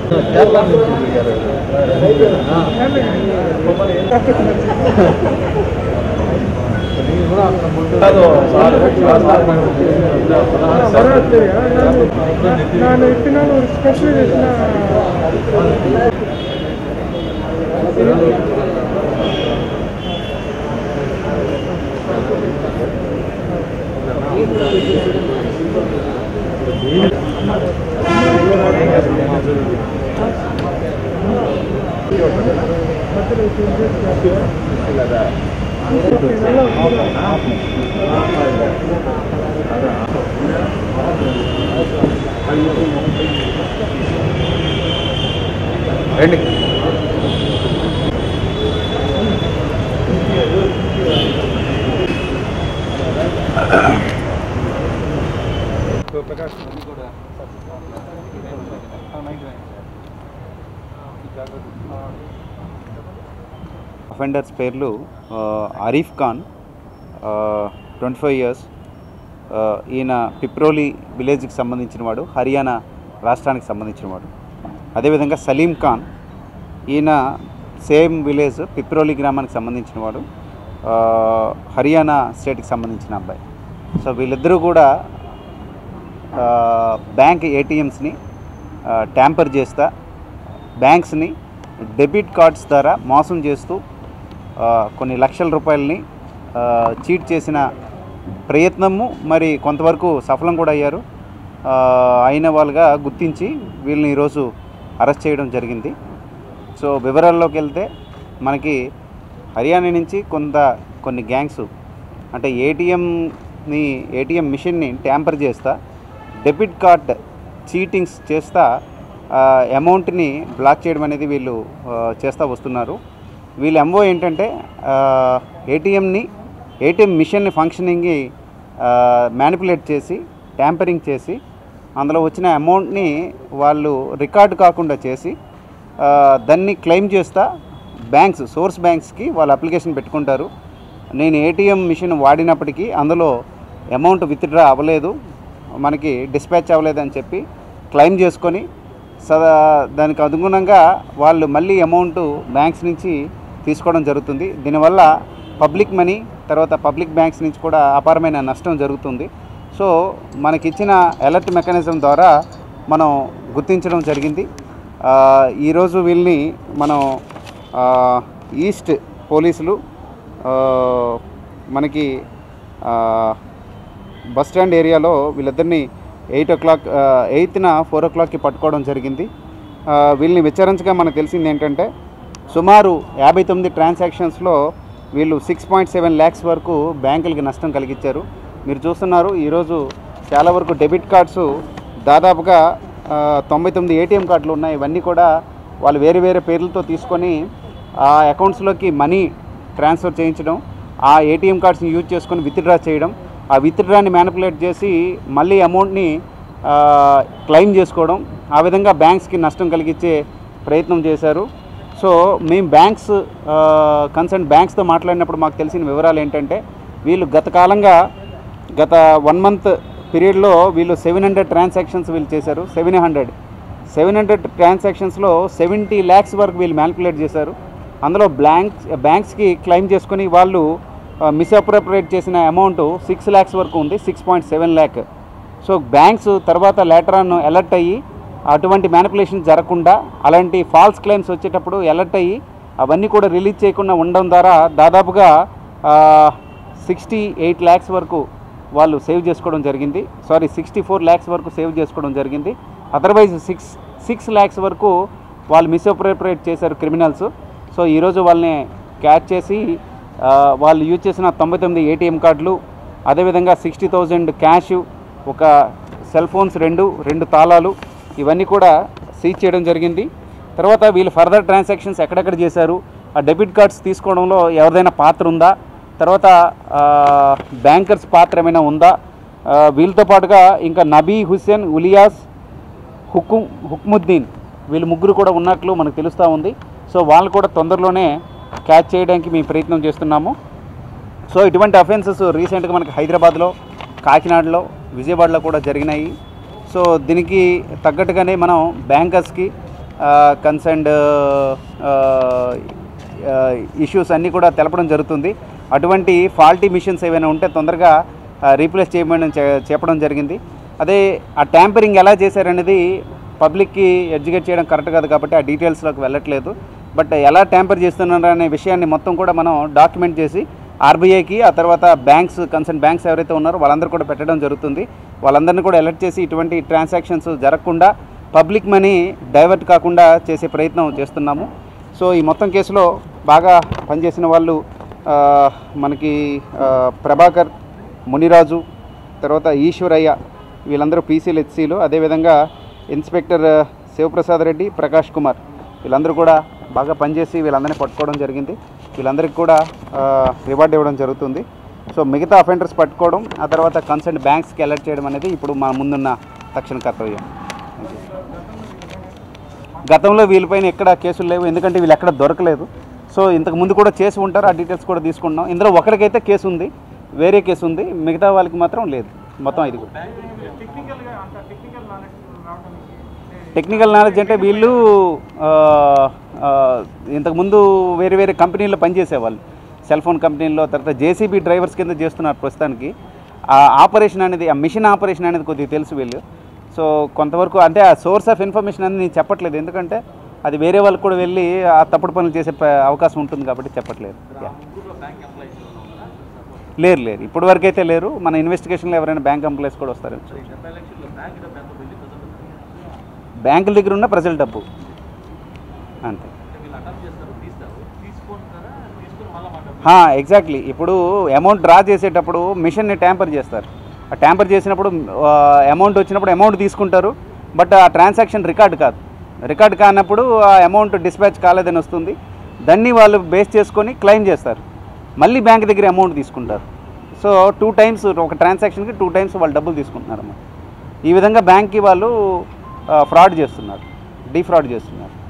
ನಾನು ಇತ್ತಿನ special offenders పేర్లు ఆరిఫ్ ఖాన్ 25 years, ఈయన పిప్రోలి విలేజ్కి సంబంధించినవాడు, హర్యానా రాష్ట్రానికి సంబంధించినవాడు. అదేవిధంగా సలీం ఖాన్, ఈయన సేమ్ విలేజ్ పిప్రోలి గ్రామానికి సంబంధించినవాడు, హర్యానా స్టేట్కి సంబంధించిన అబ్బాయి. సో వీళ్ళిద్దరూ కూడా బ్యాంక్ ఏటీఎంస్ని ట్యాంపర్ చేస్తా, బ్యాంక్స్ని డెబిట్ కార్డ్స్ ద్వారా మోసం చేస్తూ కొన్ని లక్షల రూపాయలని చీట్ చేసిన ప్రయత్నము, మరి కొంతవరకు సఫలం కూడా అయ్యారు. అయిన వాళ్ళుగా గుర్తించి వీళ్ళని ఈరోజు అరెస్ట్ చేయడం జరిగింది. సో వివరాల్లోకి వెళ్తే మనకి హర్యానా నుంచి కొన్ని గ్యాంగ్స్ అంటే ఏటీఎం మిషన్ని ట్యాంపర్ చేస్తా, డెబిట్ కార్డ్ చీటింగ్స్ చేస్తా అమౌంట్ని బ్లాక్ చేయడం అనేది వీళ్ళు చేస్తూ వస్తున్నారు. వీళ్ళ ఎంఓ ఏంటంటే ఏటీఎం మిషన్ని ఫంక్షనింగ్ని మ్యానిపులేట్ చేసి, ట్యాంపరింగ్ చేసి, అందులో వచ్చిన అమౌంట్ని వాళ్ళు రికార్డు కాకుండా చేసి దాన్ని క్లెయిమ్ చేస్తా సోర్స్ బ్యాంక్స్కి వాళ్ళు అప్లికేషన్ పెట్టుకుంటారు. నేను ఏటీఎం మిషన్ వాడినప్పటికీ అందులో అమౌంట్ విత్డ్రా అవ్వలేదు, మనకి డిస్పాచ్ అవ్వలేదని చెప్పి క్లెయిమ్ చేసుకొని దానికి అనుగుణంగా వాళ్ళు మళ్ళీ అమౌంట్ బ్యాంక్స్ నుంచి తీసుకోవడం జరుగుతుంది. దీనివల్ల పబ్లిక్ మనీ, తర్వాత పబ్లిక్ బ్యాంక్స్ నుంచి కూడా అపారమైన నష్టం జరుగుతుంది. సో మనకిచ్చిన అలర్ట్ మెకానిజం ద్వారా మనం గుర్తించడం జరిగింది. ఈరోజు వీళ్ళని మనం ఈస్ట్ పోలీసులు మనకి బస్టాండ్ ఏరియాలో వీళ్ళిద్దరిని 8న 4 o'clockకి పట్టుకోవడం జరిగింది. వీళ్ళని విచారించగా మనకు తెలిసింది ఏంటంటే సుమారు 59 ట్రాన్సాక్షన్స్లో వీళ్ళు 6.7 lakhs వరకు బ్యాంకులకి నష్టం కలిగించారు. మీరు చూస్తున్నారు ఈరోజు చాలా వరకు డెబిట్ కార్డ్స్ దాదాపుగా 99 ఏటీఎం కార్డులు ఉన్నాయి. ఇవన్నీ కూడా వాళ్ళు వేరే వేరే పేర్లతో తీసుకొని ఆ అకౌంట్స్లోకి మనీ ట్రాన్స్ఫర్ చేయించడం, ఆ ఏటీఎం కార్డ్స్ని యూజ్ చేసుకొని విత్డ్రా చేయడం, ఆ విత్డ్రాని మ్యానిపులేట్ చేసి మళ్ళీ అమౌంట్ని క్లెయిమ్ చేసుకోవడం, ఆ విధంగా బ్యాంక్స్కి నష్టం కలిగించే ప్రయత్నం చేశారు. సో మేము కన్సర్న్ బ్యాంక్స్తో మాట్లాడినప్పుడు మాకు తెలిసిన వివరాలు ఏంటంటే వీళ్ళు గత 1 month పీరియడ్లో వీళ్ళు 700 ట్రాన్సాక్షన్స్ వీళ్ళు చేశారు. 700 ట్రాన్సాక్షన్స్లో 70 lakhs వరకు వీళ్ళు మ్యానిపులేట్ చేశారు. అందులో బ్యాంక్స్కి క్లెయిమ్ చేసుకొని వాళ్ళు మిస్అప్రోప్రియేట్ చేసిన అమౌంట్ 6 lakhs వరకు ఉంది, 6.7 lakh. సో బ్యాంక్స్ తర్వాత లేటర్ ఆన్ అలర్ట్ అయ్యి అటువంటి మ్యానిపులేషన్ జరగకుండా, అలాంటి ఫాల్స్ క్లెయిమ్స్ వచ్చేటప్పుడు అలర్ట్ అయ్యి అవన్నీ కూడా రిలీజ్ చేయకుండా ఉండడం ద్వారా దాదాపుగా 68 lakhs వరకు వాళ్ళు సేవ్ చేసుకోవడం జరిగింది. 64 lakhs వరకు సేవ్ చేసుకోవడం జరిగింది. అదర్వైజ్ 6 lakhs వరకు వాళ్ళు మిస్అప్రోప్రియేట్ చేశారు క్రిమినల్స్. సో ఈరోజు వాళ్ళని క్యాచ్ చేసి వాళ్ళు యూజ్ చేసిన 99 ఏటీఎం కార్డులు, అదేవిధంగా 60,000 క్యాష్, ఒక సెల్ ఫోన్స్ 2 తాళాలు, ఇవన్నీ కూడా సీజ్ చేయడం జరిగింది. తర్వాత వీళ్ళు ఫర్దర్ ట్రాన్సాక్షన్స్ ఎక్కడెక్కడ చేశారు, ఆ డెబిట్ కార్డ్స్ తీసుకోవడంలో ఎవరిదైనా పాత్ర ఉందా, తర్వాత బ్యాంకర్స్ పాత్ర ఏమైనా ఉందా, వీళ్ళతో పాటుగా ఇంకా నబీ హుస్సేన్, ఉలియాస్, హుక్ముద్దీన్ వీళ్ళు ముగ్గురు కూడా ఉన్నట్లు మనకు తెలుస్తూ ఉంది. సో వాళ్ళు కూడా తొందరలోనే క్యాచ్ చేయడానికి మేము ప్రయత్నం చేస్తున్నాము. సో ఇటువంటి అఫెన్సెస్ రీసెంట్గా మనకి హైదరాబాద్లో, కాకినాడలో, విజయవాడలో కూడా జరిగినాయి. సో దీనికి తగ్గట్టుగానే మనం బ్యాంకర్స్కి, కన్సర్న్డ్ ఇష్యూస్ అన్నీ కూడా తెలపడం జరుగుతుంది. అటువంటి ఫాల్టీ మిషన్స్ ఏవైనా ఉంటే తొందరగా రీప్లేస్ చేయమని చెప్పడం జరిగింది. అదే ఆ ట్యాంపరింగ్ ఎలా చేశారనేది పబ్లిక్కి ఎడ్యుకేట్ చేయడం కరెక్ట్ కాదు కాబట్టి ఆ డీటెయిల్స్లోకి వెళ్ళట్లేదు. బట్ ఎలా ట్యాంపర్ చేస్తున్నారు అనే విషయాన్ని మొత్తం కూడా మనం డాక్యుమెంట్ చేసి ఆర్బీఐకి, ఆ తర్వాత కన్సర్న్ బ్యాంక్స్ ఎవరైతే ఉన్నారో వాళ్ళందరూ కూడా పెట్టడం జరుగుతుంది. వాళ్ళందరినీ కూడా అలర్ట్ చేసి ఇటువంటి ట్రాన్సాక్షన్స్ జరగకుండా పబ్లిక్ మనీ డైవర్ట్ కాకుండా చేసే ప్రయత్నం చేస్తున్నాము. సో ఈ మొత్తం కేసులో బాగా పనిచేసిన వాళ్ళు మనకి ప్రభాకర్, మునిరాజు, తర్వాత ఈశ్వరయ్య, వీళ్ళందరూ పీసీలు, హెచ్సీలు. అదేవిధంగా ఇన్స్పెక్టర్ శివప్రసాద్ రెడ్డి, ప్రకాష్ కుమార్, వీళ్ళందరూ కూడా బాగా పనిచేసి వీళ్ళందరినీ పట్టుకోవడం జరిగింది. వీళ్ళందరికీ కూడా రివార్డ్ ఇవ్వడం జరుగుతుంది. సో మిగతా అఫెండర్స్ పట్టుకోవడం, ఆ తర్వాత కన్సర్న్ బ్యాంక్స్కి అలర్ట్ చేయడం అనేది ఇప్పుడు మా ముందున్న తక్షణ కర్తవ్యం. గతంలో వీళ్ళపైన ఎక్కడ కేసులు లేవు, ఎందుకంటే వీళ్ళు ఎక్కడ దొరకలేదు. సో ఇంతకు ముందు కూడా చేసి ఉంటారు, ఆ డీటెయిల్స్ కూడా తీసుకుంటున్నాం. ఇందులో ఒకరికైతే కేసు ఉంది, వేరే కేసు ఉంది, మిగతా వాళ్ళకి మాత్రం లేదు. మొత్తం ఇది కూడా టెక్నికల్ నాలెడ్జ్ అంటే వీళ్ళు ఇంతకుముందు వేరే వేరే కంపెనీల్లో పనిచేసేవాళ్ళు, సెల్ ఫోన్ కంపెనీల్లో, తర్వాత జేసీబీ డ్రైవర్స్ కింద చేస్తున్నారు ప్రస్తుతానికి. ఆ ఆపరేషన్ అనేది, ఆ మిషన్ ఆపరేషన్ అనేది కొద్దిగా తెలుసు వీళ్ళు. సో కొంతవరకు అంటే ఆ సోర్స్ ఆఫ్ ఇన్ఫర్మేషన్ అనేది నేను చెప్పట్లేదు, ఎందుకంటే అది వేరే వాళ్ళకి కూడా వెళ్ళి ఆ తప్పుడు పనులు చేసే అవకాశం ఉంటుంది కాబట్టి చెప్పట్లేదు. లేరు ఇప్పటి వరకు అయితే లేరు. మన ఇన్వెస్టిగేషన్లో ఎవరైనా బ్యాంక్ ఎంప్లాయీస్ కూడా వస్తారని. బ్యాంకుల దగ్గర ఉన్న ప్రజల డబ్బు అంతే. ఎగ్జాక్ట్లీ. ఇప్పుడు అమౌంట్ డ్రా చేసేటప్పుడు మిషన్ని ట్యాంపర్ చేస్తారు. ఆ ట్యాంపర్ చేసినప్పుడు అమౌంట్ వచ్చినప్పుడు అమౌంట్ తీసుకుంటారు, బట్ ఆ ట్రాన్సాక్షన్ రికార్డ్ కానప్పుడు ఆ అమౌంట్ డిస్పాచ్ కాలేదని వస్తుంది. దాన్ని వాళ్ళు బేస్ చేసుకొని క్లెయిమ్ చేస్తారు, మళ్ళీ బ్యాంక్ దగ్గర అమౌంట్ తీసుకుంటారు. సో 2 times ఒక ట్రాన్సాక్షన్కి 2 times వాళ్ళు డబ్బులు తీసుకుంటున్నారు అన్నమాట. ఈ విధంగా బ్యాంక్కి వాళ్ళు ఫ్రాడ్ చేస్తున్నారు, డీఫ్రాడ్ చేస్తున్నారు.